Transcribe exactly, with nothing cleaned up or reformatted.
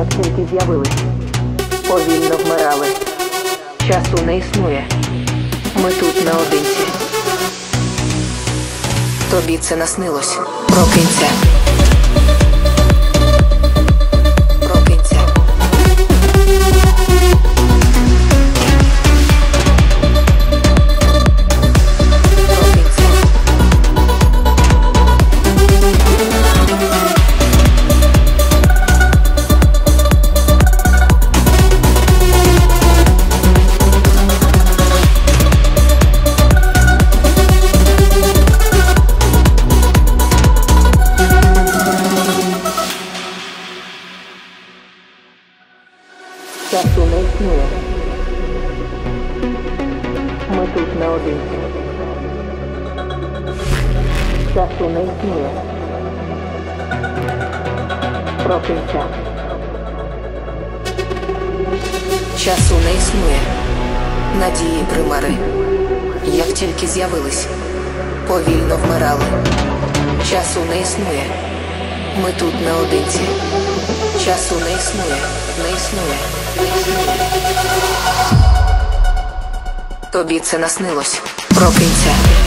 Як тільки з'явились, повільно вмирали. Часу не існує, ми тут наодинці. Тобі це наснилось, прокинься. Прокинься. Часу не існує. Ми тут наодинці. Часу не існує. Прокинься. Часу не існує. Надії примари. Як тільки з'явились, повільно вмирали. Часу не існує. Ми тут наодинці. Часу не існує. Не існує. Тобі це наснилось. Прокинься.